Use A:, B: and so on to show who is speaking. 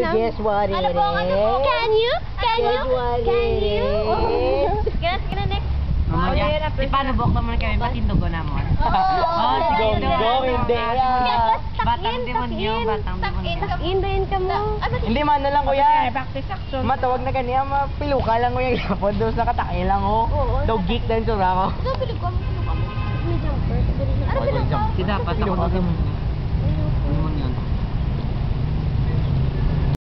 A: Guess what it is?
B: Can you?
A: Guess what it is?
B: Guess, next.
C: Paano bukta mo na kami? Patindugo na mo. Sige.
A: Gonggong, hindi yan.
C: Batang demonyo, batang demonyo.
B: Indayin ka mo.
A: Hindi man na lang kuya.
C: Practice action.
A: Matawag na kaniya, mapiluka lang kuya. Gapon doon sa katakay lang oh. Daw geek din sura ko.
B: Ito, pilig ko. May jumper. Ano pilig ko?
C: Dapat ako. Ano mo yan?